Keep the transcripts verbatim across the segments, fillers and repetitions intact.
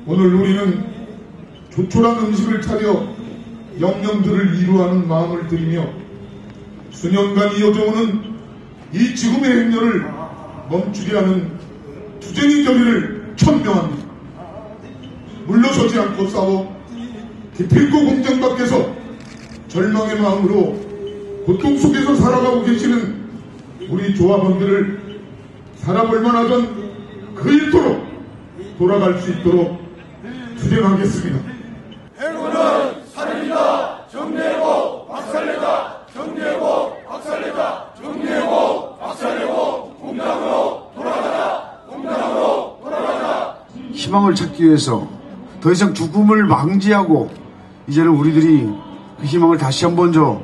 오늘 우리는 조촐한 음식을 차려 영령들을 위로하는 마음을 들이며 수년간 이어져오는 이 지금의 행렬을 멈추게 하는 투쟁의 결의를 천명합니다. 물러서지 않고 싸워 기필코 공장 밖에서 절망의 마음으로 고통 속에서 살아가고 계시는 우리 조합원들을 살아볼만 하던 그 일터로 돌아갈 수 있도록 투쟁하겠습니다. 해고는 살인이다. 정리해고 박살내자. 정리해고 박살내자. 정리해고 박살내고 공장으로 돌아가자. 공장으로 돌아가자. 희망을 찾기 위해서 더 이상 죽음을 방지하고 이제는 우리들이 그 희망을 다시 한번 저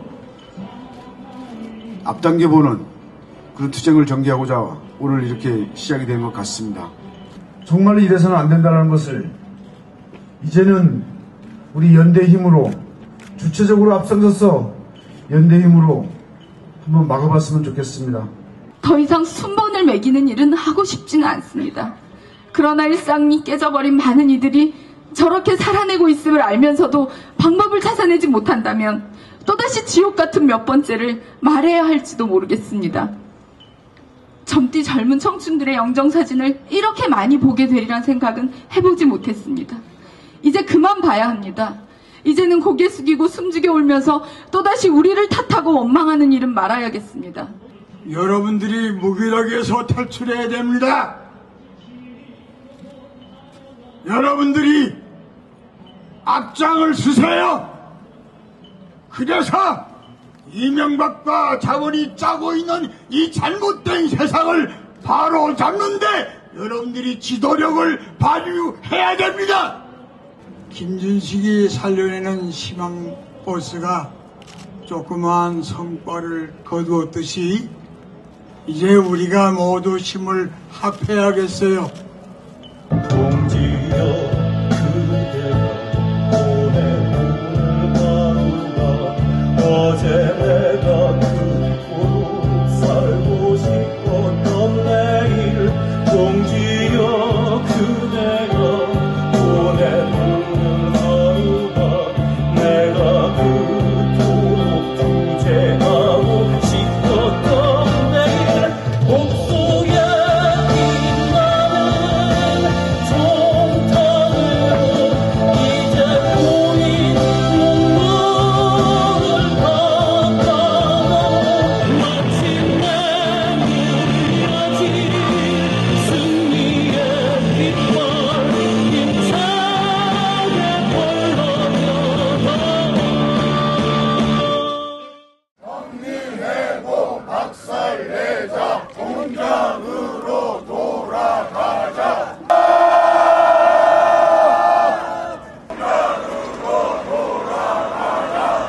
앞당겨보는 그런 투쟁을 전개하고자 오늘 이렇게 시작이 된 것 같습니다. 정말 이래서는 안 된다는 것을 이제는 우리 연대 힘으로 주체적으로 앞장서서 연대 힘으로 한번 막아봤으면 좋겠습니다. 더 이상 순번을 매기는 일은 하고 싶지는 않습니다. 그러나 일상이 깨져버린 많은 이들이 저렇게 살아내고 있음을 알면서도 방법을 찾아내지 못한다면 또다시 지옥 같은 몇 번째를 말해야 할지도 모르겠습니다. 젊디 젊은 청춘들의 영정사진을 이렇게 많이 보게 되리란 생각은 해보지 못했습니다. 이제 그만 봐야 합니다. 이제는 고개 숙이고 숨죽여 울면서 또다시 우리를 탓하고 원망하는 일은 말아야겠습니다. 여러분들이 무기력에서 탈출해야 됩니다. 여러분들이 앞장을 서세요. 그래서 이명박과 자본이 짜고 있는 이 잘못된 세상을 바로 잡는데 여러분들이 지도력을 발휘해야 됩니다. 김준식이 살려내는 희망버스가 조그마한 성과를 거두었듯이 이제 우리가 모두 힘을 합해야겠어요. 동지여 그대가 보내오는 하루가 어제 내가 그토록 살고 싶었던 내일 동지여 그대가 보내오는 하루가 내가 그토록 투쟁하고 싶었던 내일 목속에 박살내자. 공장으로 돌아가자. 공장으로 돌아가자.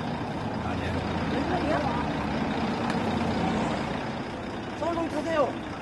서울 타세요.